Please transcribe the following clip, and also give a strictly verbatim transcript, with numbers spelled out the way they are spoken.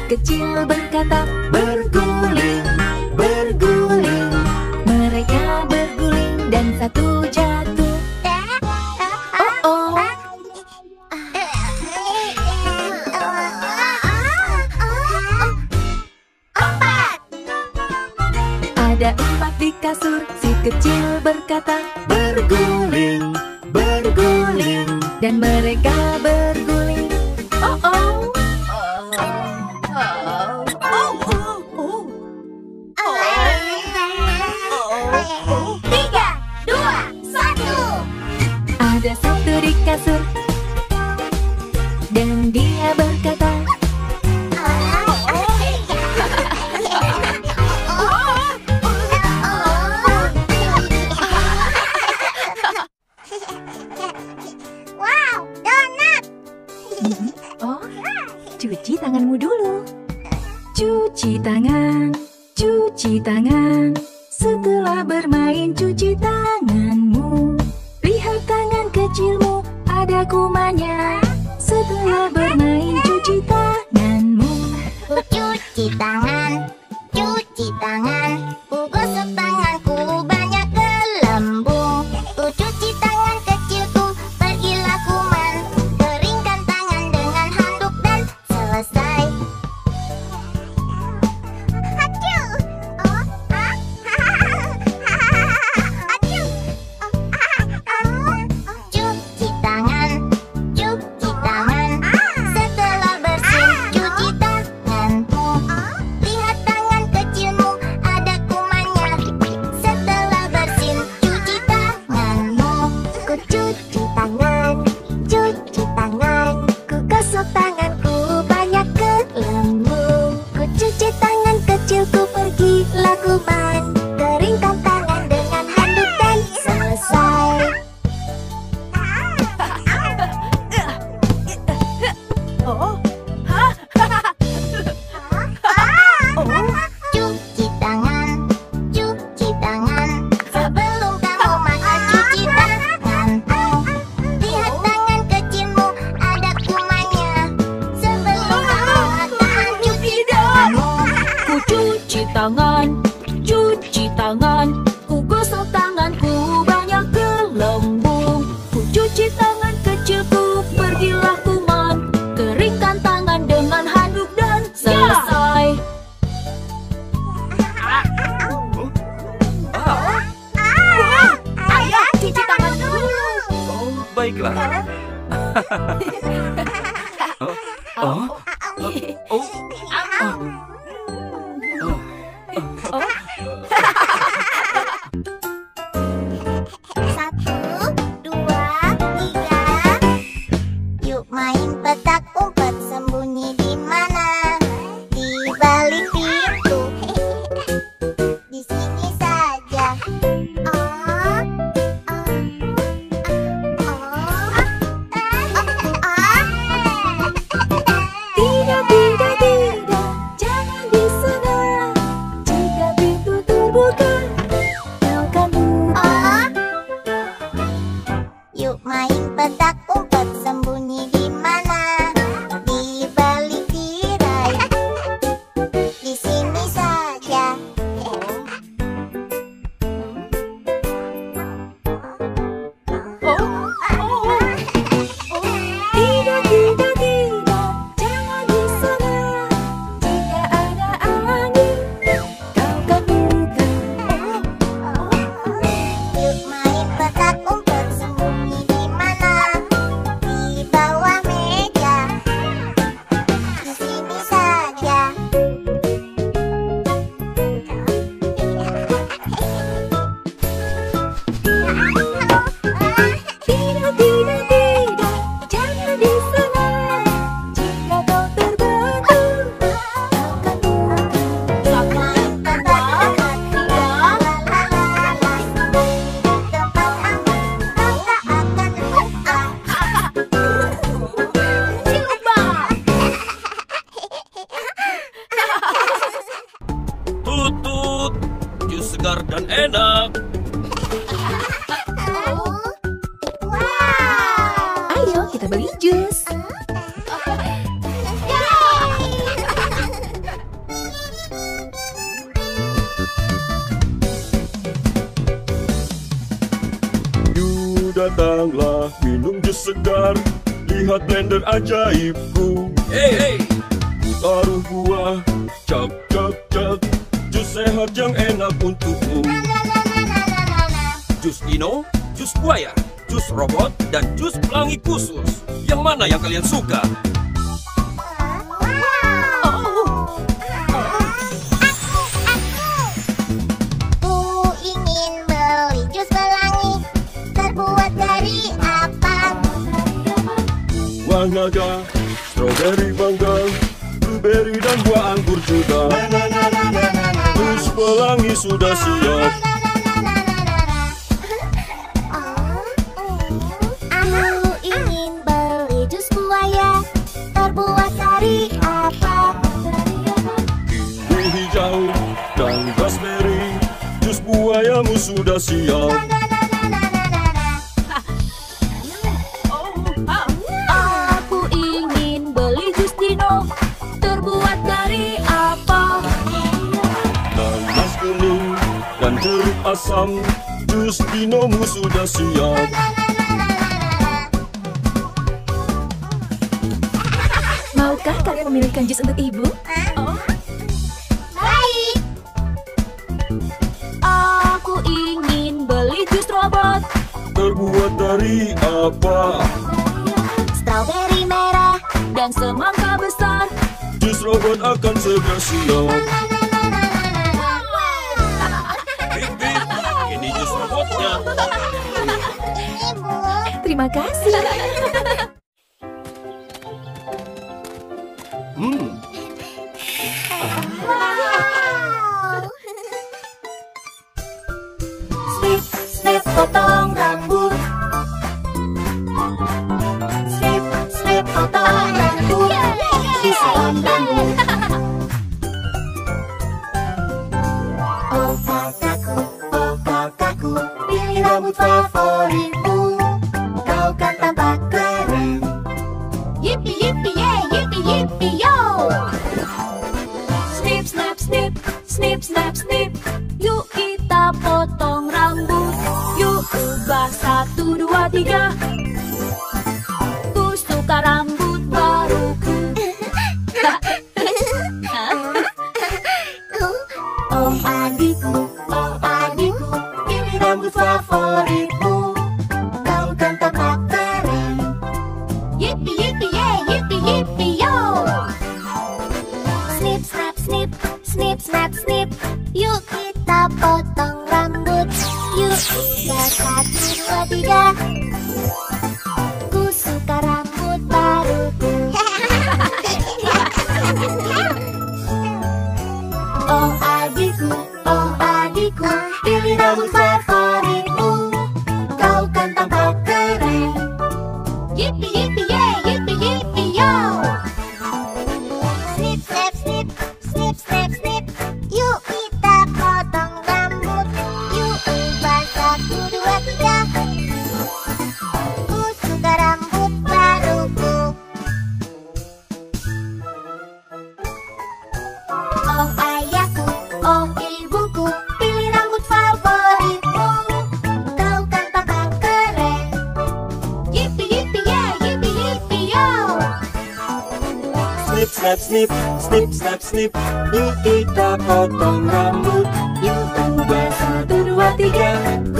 kecil berkata, berguling, berguling. Mereka berguling dan satu jatuh. Oh, oh. Ada empat di kasur, si kecil berkata, berguling, berguling. Dan mereka berguling. Oh, oh. Tiga, dua, satu. Ada satu di kasur, dan dia berkata, wow, donat. oh, cuci tanganmu dulu. Cuci tangan, cuci tangan. Setelah bermain cuci tanganmu. Lihat tangan kecilmu, ada kumannya. Setelah bermain cuci tanganmu. Ku cuci tangan, cuci tangan. Ku gosok tanganku, banyak gelembung. Ku cuci tangan kecilku, pergilah kuman. Keringkan tangan dengan handuk dan selesai. Hacu. Oh, ah. Hacu. Cuci tangan, cuci tangan. Setelah bersih, cuci tanganmu. Lihat tangan kecilmu, ada kumannya. Setelah bersih, cuci tanganmu. Ku cuci tangan, cuci tangan. Ku gosok tanganku, banyak gelembung. Ku cuci tangan kecilku, pergilah kuman. Keringkan tangan dengan handuk dan selesai. Oh, Cuci tangan, cuci tangan. Sebelum kamu makan, cuci tanganmu. Lihat tangan kecilmu, ada kumannya. Sebelum kamu makan, cuci tanganmu. ku cuci tangan, cuci tangan. Ku gosok tanganku, banyak gelembung. Ku cuci tangan kecilku, pergilah kuman. Keringkan tangan dengan handuk dan selesai. Ayo cuci tangan dulu. Oh, baiklah. Oh, oh, oh, Satu, dua, tiga. Yuk main petak umpet, sembunyi di mana? Di balik pintu. Di sini saja. Oh, oh, oh, oh. Tidak, tidak, tidak, jangan di sana. Jika pintu terbuka, kau kan buka. Yuk main petak umpet, sembunyi di mana? Di balik tirai. Di sini saja. Tidak, tidak, tidak, jangan di sana. Jika ada angin, kau kan buka. Yuk main petak umpet, sembunyi di mana? Di bawah meja. Di sini saja. Tidak, tidak, tidak, jangan di sana. Jika kau terbangun, kau kan buka. Main petak umpet, la-la-la-la-la. Tempat aman, kau tak akan lupa. tutut, jus segar dan enak. Ayo kita beli jus. Datanglah minum jus segar, lihat blender ajaibku. Hei, hei, Taruh buah, cak cak cak, jus sehat yang enak untukmu. jus dino, jus buaya, jus robot, dan jus pelangi khusus. Yang mana yang kalian suka? Ku ingin beli jus pelangi. Terbuat dari apa? Naga, strawberry mangga, blueberry dan buah anggur juga. Jus pelangi sudah siap. Aku ingin beli jus buaya. Terbuat dari apa? Kiwi hijau dan raspberry, jus buayamu sudah siap. Aku ingin beli jus dino. Terbuat dari apa? Nanas kuning dan jeruk asam, jus dinomu sudah siap. Maukah kalian memilihkan jus untuk ibu? Baik. Aku ingin beli jus robot. Terbuat dari apa? Strawberry merah. Dan semangka besar. Jus robot akan segera siap. Big Big, ini jus robotnya. Ibu. Terima kasih. Hmm, Wow. Snip, snip, potong rambut. Snip, snip, potong rambut. Diskon rambut. Oh kakakku, oh kakakku, pilih rambut favoritmu. Kau kan tampak keren. Yippee, yippee, yay, yippee, yippee, yo. Snip, snap, snip, snip, snap, snip. Yuk kita potong rambut. Yuk ubah satu, dua, tiga. Ku suka rambut baruku. Oh adikku, oh adikku, pilih rambut favoritmu. Kau kan tampak keren. Yippee, yippee, yay, yippee, yippee, yo. Snip, snap, snip, snip, snap, snip. Yuk kita potong rambut. Yuk ubah satu, dua, tiga. Ku suka rambut baruku. Oh adikku, oh adikku, pilih rambut favoritmu. Kau kan tampak keren. Yippee, yippee, yay, yippee, yippee, yo. Snip, snap, snip, snip, snap, snip. Yuk kita potong rambut. Yuk ubah satu, dua, tiga. Ku suka rambut baruku. Oh ayahku, oh ibuku, pilih rambut favoritmu. Kau kan tampak keren. Yippee, yippee, yay, yippee, yippee, yo. Snip, snap, snip, snip, snap, snip. Yuk kita potong rambut. Yuk ubah satu, dua, tiga.